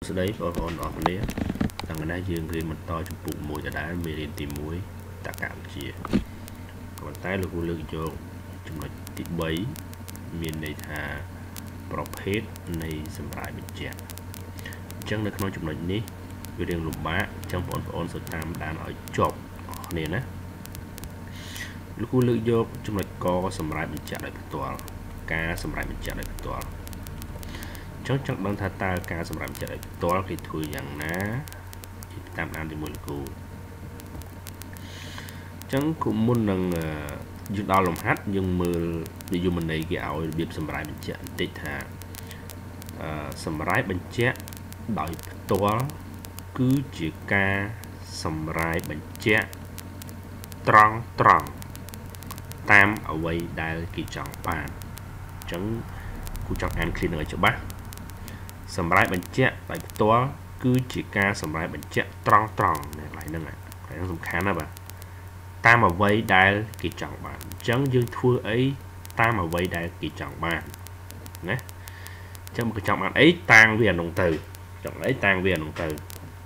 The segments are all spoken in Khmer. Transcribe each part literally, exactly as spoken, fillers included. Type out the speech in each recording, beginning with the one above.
sau đấy còn còn ở đây thằng này dương riêng mình to trong bụng mùi đá mì lên tìm muối tất cả chia còn tay là cô lực cho chúng nó tí bấy miền này thà prop hết này xâm lại mình chẹt chẳng được nói chúng nó ní về đường lục bá trong bọn bọn sự tam đã nói chọc này nè lúc cô lực cho chúng nó có xâm lại mình chẹt lại toàn cá xâm lại mình chẹt lại toàn chắc chắc đang thay ta cá xâm lại mình chẹt lại toàn thì thôi rằng ná tam ăn thì một cô chẳng cũng muốn rằng dùng đau lòng hát nhưng mưa đi dùng mình này cái áo biệp sầm rải mình chẹt tịt hà sầm rải mình chẹt đòi toa cứ chỉ ca sầm rải mình chẹt tròn tròn tam ở quay đại kỳ trọng bàn chẳng cụ trọng ăn clean ở chỗ bác sầm rải mình chẹt đòi toa cứ chỉ ca sầm rải mình chẹt tròn tròn này lại nè lại nó dùng khá nè bà ta mà vây đại kỳ trọng bạn chẳng dương thua ấy ta mà vây đại kỳ trọng bạn nhé trong cái trọng bạn ấy tan về động từ trọng ấy tan về động từ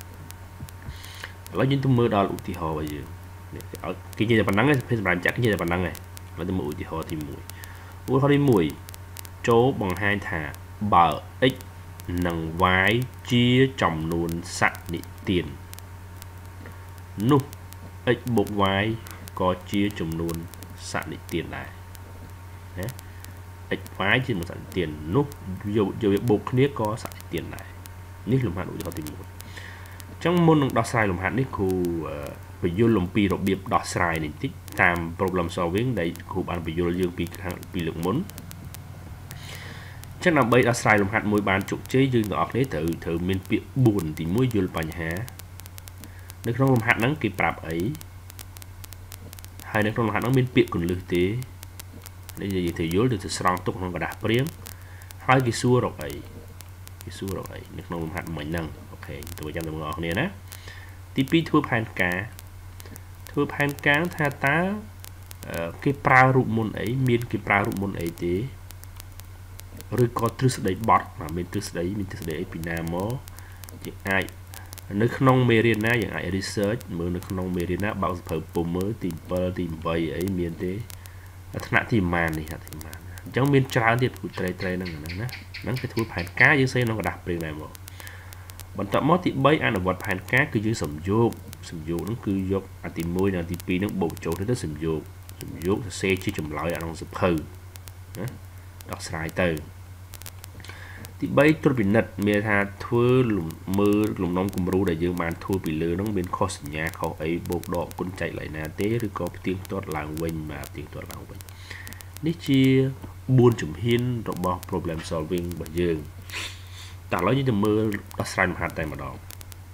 lấy những tôi mưa đo thì hồ bây giờ ở cái gì là bản năng ấy phải làm chắc cái gì là bản năng này lấy tôi mùi thì hồ thì mùi mùi họ đi mùi chỗ bằng hai thả bờ x nâng vái chia chồng luôn sạch đi tiền nu x bộ vái có chia chùm luôn sẵn để tiền lại đấy x vái trên một sẵn tiền nút dù dù việc buộc niết có sẵn tiền lại niết lùm hạn đủ cho tìm một trong môn đo sai lùm hạn niết khu bị vô lùm pi đọc biệp đo sai này tích tam problem solving đấy khu bạn bị vô dương pi pi lượng muốn chắc là bây đo sai lùm hạn mỗi bàn trục chế dương ngọt đấy thử thử miền biệp buồn thì mới vô bàn há nếu không lùm hạn nắng kịp rạp ấy hai nước trong hạt nó miên piệt còn lư tế đây gì thì dối được sòng tục không có đạp riêng hai cái xua rồi ấy cái xua rồi ấy nước trong hạt mình nâng ok tôi cho ngọt này nè tipi thua pan cá thua pan cá tha tá cái pra rụt môn ấy miên cái pra rụt môn ấy thế rồi có trus đấy bọt mà miên trus đấy miên trus đấy pinamo thì ai nước nông Merinaอย่าง ai research មើលនៅក្នុង Merina បើកសភៅពុំមើលទី7ទី8អីមានទេថ្នាក់ទីម៉ាននេះថ្នាក់ទីម៉ានអញ្ចឹងមានច្រើនទៀតគូត្រេត្រេហ្នឹងណាហ្នឹងគេធ្វើផែនការយើងសេក្នុងกระดาษព្រៀងដែរមកបន្តមកទី3អនុវត្តផែនការគឺយើងសំយោគសំយោគហ្នឹងគឺយកអាទី1និងទី2ហ្នឹងបូកចូលទៅសំយោគសំយោគសរសេរជាចម្លើយអាក្នុងសភៅណាដោះស្រាយទៅទី3ត្រួតពិនិត្យមានថាធ្វើមើលលំនាំគំរូដែលយើងបានធ្វើពីលើនោះមានខុសសញ្ញាខុសអីបូកដកគុណចែកឡើយណាទេឬក៏ផ្ទៀងផ្ទាត់ឡើងវិញបាទផ្ទៀងផ្ទាត់ឡើងវិញនេះជា4ជំហានរបស់ problem solving របស់យើងតើឥឡូវយើងទៅមើលដោះស្រាយលំហាត់តែម្ដង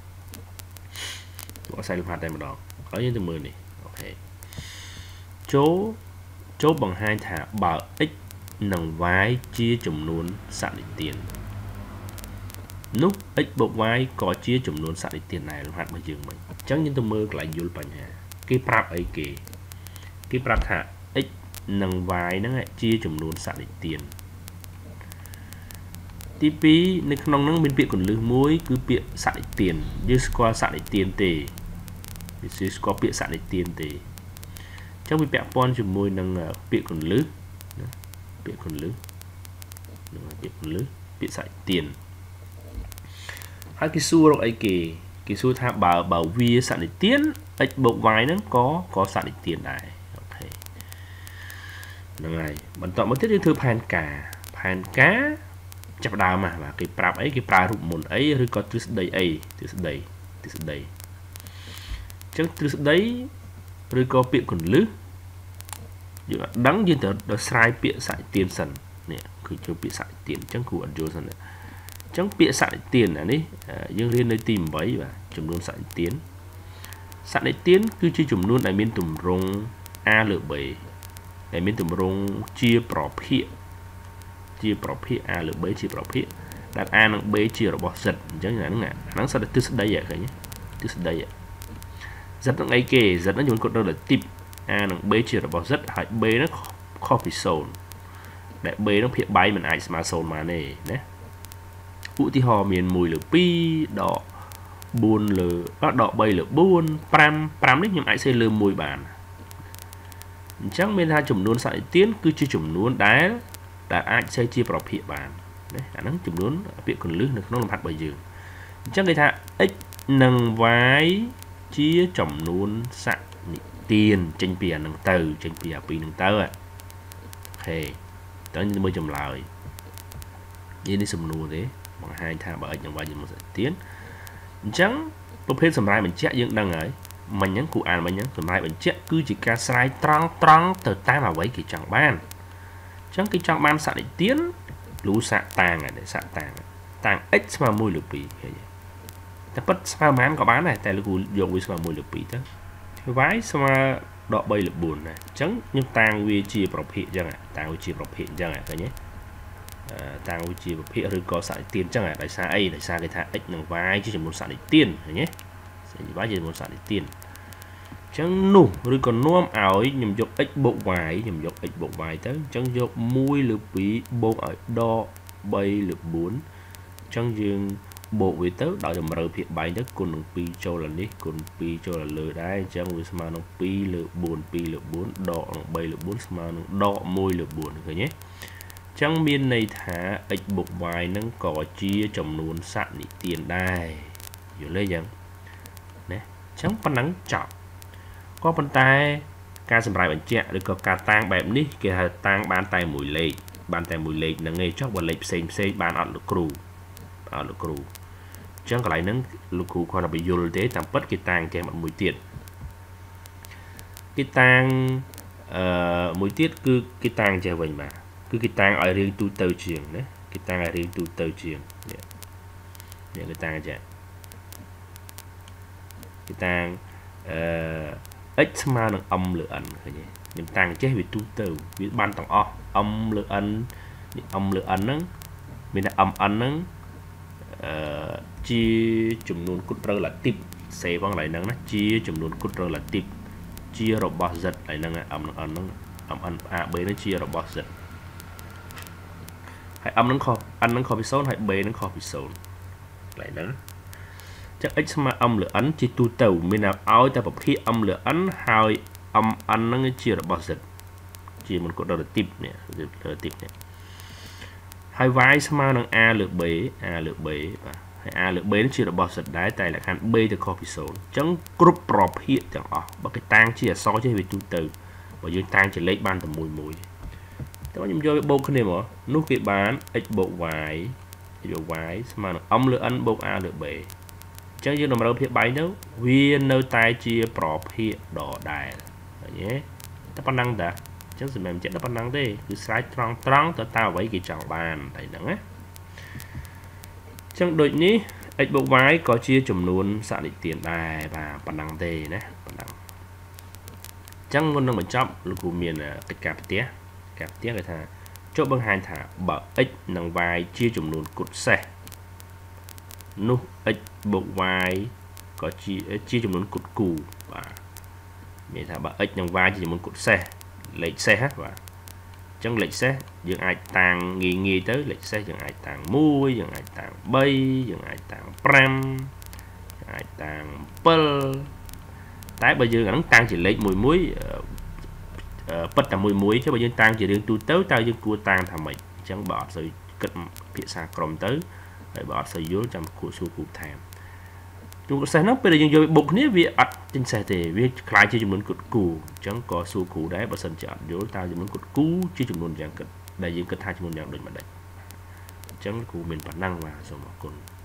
ដោះស្រាយលំហាត់តែម្ដងឥឡូវយើងទៅមើលនេះអូខេចូលចូលបង្ហាញថាបើ x និង y ជាចំនួនសក្តិទាននោះ x បូក y ក៏ជាចំនួនសក្តិទានដែរលំហាត់របស់យើងវិញអញ្ចឹងយើងទៅមើលកន្លែងយល់បញ្ហាគេប្រាប់អីគេគេប្រាប់ថា x និង y ហ្នឹងជាចំនួនសក្តិទានទី2នៅក្នុងហ្នឹងមានពាក្យកន្លឹះមួយគឺពាក្យសក្តិទានយើងស្គាល់សក្តិទានទេយើងស្គាល់ពាក្យសក្តិទានទេអញ្ចឹងវាពាក់ព័ន្ធជាមួយនឹងពាក្យកន្លឹះពាក្យកន្លឹះពាក្យកន្លឹះពាក្យសក្តិទានហើយគេសួររកអីគេគេសួរថាបើបើវាសក្តិទាន x បូក y ហ្នឹងក៏ក៏សក្តិទានដែរអូខេហ្នឹងហើយបន្តមកទៀតយើងធ្វើផែនការផែនការចាប់ដើមមកបាទគេប្រាប់អីគេប្រើរូបមន្តអីឬក៏ទ្រឹស្ដីអីទ្រឹស្ដីទ្រឹស្ដីអញ្ចឹងទ្រឹស្ដីឬក៏ពាក្យកន្លឹះយើងអត់ដឹងយើងត្រូវដោះស្រាយពាក្យសក្តិទានសិននេះគឺចូលពាក្យសក្តិទានអញ្ចឹងគួរអត់យល់សិនអញ្ចឹងពាក្យសក្តិទានអានេះយើងរៀននៅទី8បាទចំនួនសក្តិទានសក្តិទានគឺជាចំនួនដែលមានទម្រង់ a លើ b ដែលមានទម្រង់ជាប្រភាគជាប្រភាគ a លើ b ជាប្រភាគដែល a និង b ជារបស់ z អញ្ចឹងអាហ្នឹងអាហ្នឹងសិតតែទិសដីហ៎ឃើញទិសដី z នឹងអីគេ z ហ្នឹងយើងគាត់នៅលើ tip a និង b ជារបស់ z ហើយ b ហ្នឹងខុសពី 0 ដែល b ហ្នឹងភាគបាយមិនអាចស្មើ 0 បានទេណាឧទាហរណ៍មានមួយលើពីរដកបួនលើដកបីលើបួន 5 5នេះខ្ញុំអាចសេលើមួយបានអញ្ចឹងមានថាចំនួនសត្វនិទានគឺជាចំនួនដែលដែលអាចសេជាប្រភេទបានណាអាហ្នឹងចំនួនពាក្យគន្លឹះនៅក្នុងលំហាត់របស់យើងអញ្ចឹងគេថា x និង y ជាចំនួនសត្វនិទានចេញពីអាហ្នឹងទៅចេញពីអាពីរហ្នឹងទៅអូខេតើមើលចម្លើយនេះសំណួរទេបង្ហាញថាបើ x និង y ជាចំនួនសត្វនិទានអញ្ចឹងប្រភេទសម្រាយបញ្ជាក់យើងដឹងហើយមិញហ្នឹងគូអានមិញហ្នឹងសម្រាយបញ្ជាក់គឺជាការស្រាយត្រង់ត្រង់ទៅតាមអ្វីគេចង់បានអញ្ចឹងគេចង់បានសត្វនិទានលូសាក់តាងហ្នឹងសាក់តាងតាង x ស្មើមួយលើពីរឃើញតែពិតស្មើប៉ុន្មានក៏បានដែរតែលោកគ្រូយកវាស្មើមួយលើពីរទៅ y ស្មើដកបីលើបួនដែរអញ្ចឹងខ្ញុំតាងវាជាប្រភេទអញ្ចឹងតាំងវាជាប្រភេទអញ្ចឹងឃើញទេតាំងវាជាប្រភេទឬក៏សត្វនិទានអញ្ចឹងដោយសារអីដោយសារគេថា x និង y ជាចំនួនសត្វនិទានឃើញទេy ជាចំនួនសត្វនិទានអញ្ចឹងនោះឬក៏នាំឲ្យខ្ញុំយក x បូក y ខ្ញុំយក x បូក y ទៅអញ្ចឹងយកមួយលើពីរបូកឲ្យដកបីលើបួនអញ្ចឹងយើងបូកវាទៅដោយតម្រូវភាគបែងទៅគុណនឹងពីរចូលលើនេះគុណពីរចូលលើដែរអញ្ចឹងវាស្មើនឹងពីរលើបួន ពីរលើបួនដកនឹងបីលើបួនស្មើនឹងដកមួយលើបួនឃើញទេអញ្ចឹងមានន័យថា x បូក y នឹងក៏ជាចំនួនសត្វនិទានដែរយល់ទេអញ្ចឹងណាអញ្ចឹងប៉ុណ្ណឹងចប់ក៏ប៉ុន្តែការសម្រាយបញ្ជាក់ឬក៏ការតាំងបែបនេះគេហៅតាំងបានតែមួយលេខបានតែមួយលេខនឹងឯងចុះបើលេខផ្សេងផ្សេងបានអត់លោកគ្រូអត់លោកគ្រូអញ្ចឹងកន្លែងហ្នឹងលោកគ្រូគាត់ទៅបញ្យល់ទេតាមពិតគេតាំងចេះមួយទៀតគេតាំងអឺមួយទៀតគឺគេតាំងចេះវិញបាទគឺគេតាំងឲ្យរៀងទូទៅជាងណាគេតាំងឲ្យរៀងទូទៅជាងនេះនេះគេតាំងចេះគេតាំងអឺ x ស្មើនឹង m លើ n ឃើញទេខ្ញុំតាំងចេះវាទូទៅវាបានទាំងអស់ m លើ n នេះ m លើ n ហ្នឹងមានតែ m n ហ្នឹងអឺជាចំនួនគុត relative សេផងកន្លែងហ្នឹងណាជាចំនួនគុត relative ជារបស់ z កន្លែងហ្នឹង m នឹង n ហ្នឹង m n a b ហ្នឹងជារបស់ z ហើយ m ហ្នឹងខុស n ហ្នឹងខុសពីศูนย์ហើយ b ហ្នឹងខុសពីศูนย์កន្លែងហ្នឹងចឹង x ស្មើ m លើ n ជាទូទៅមានឲ្យតែប្រភេទ m លើ n ហើយ m n ហ្នឹងជារបស់ z ជាមិនគុត relative នេះ relative នេះហើយ y ស្មើនឹង a លើ b a លើ b បាទហើយ a លើ b នេះជារបស់ z ដែរតែលក្ខខណ្ឌ b ទៅខុសពីศูนย์អញ្ចឹងគ្រប់ប្រភេទទាំងអស់បើគេតាំងជាអក្សរចេះវាទូទៅបើយើងតាំងជាលេខបានតែមួយមួយតែខ្ញុំយកវាបូកគ្នាមកនោះគេបាន x បូក y យក y ស្មើនឹង m លើ n បូក a លើ b អញ្ចឹងយើងតម្រូវភាគបែងទៅវានៅតែជាប្រភេទដដែលឃើញទេតែប៉ុណ្ណឹងតាអញ្ចឹងសម្រាប់ចិត្តតែប៉ុណ្ណឹងទេគឺស្រេចត្រង់ត្រង់ទៅតាមអ្វីគេចង់បានតែហ្នឹងណាអញ្ចឹងដូចនេះ x បូក y ក៏ជាចំនួនសក្តិទានដែរបាទប៉ុណ្ណឹងទេណាប៉ុណ្ណឹងអញ្ចឹងមុននឹងបញ្ចប់លោកគ្រូមានកិច្ចការផ្ទះការផ្ទះគេថាចុះបង្ហាញថាបើ x និង y ជាចំនួនគុតសេសនោះ x បូក y ក៏ជាជាចំនួនគុតគូបាទមានថាបើ x និង y ជាចំនួនគុតសេសលេខសេសបាទអញ្ចឹងលេខសេសយើងអាចតាំងងាយងាយទៅលេខសេសយើងអាចតាំងមួយយើងអាចតាំងបីយើងអាចតាំងប្រាំយើងអាចតាំងbảyតែបើយើងអាហ្នឹងតាំងជាលេខមួយមួយពិតតែមួយមួយchứបើយើងតាំងជារឿងទូទៅតើយើងគួរតាំងថាម៉េចអញ្ចឹងបើអត់សូវគិតភាសាក្រុមទៅហើយបើអត់សូវយល់ចាំគួរសួរគ្រូថែមជួនសេសហ្នឹងពេលយើងយកបុកគ្នាវាអត់ចេញសេសទេវាคล้ายជាចំនួនគុតគូអញ្ចឹងក៏សួរគ្រូដែរបើសិនជាអត់យល់តើចំនួនគុតគូជាចំនួនយ៉ាងគិតដែលយើងគិតថាចំនួនយ៉ាងដូចម្ដេចអញ្ចឹងគ្រូមានប៉ុណ្ណឹងបាទសូមអរគុណ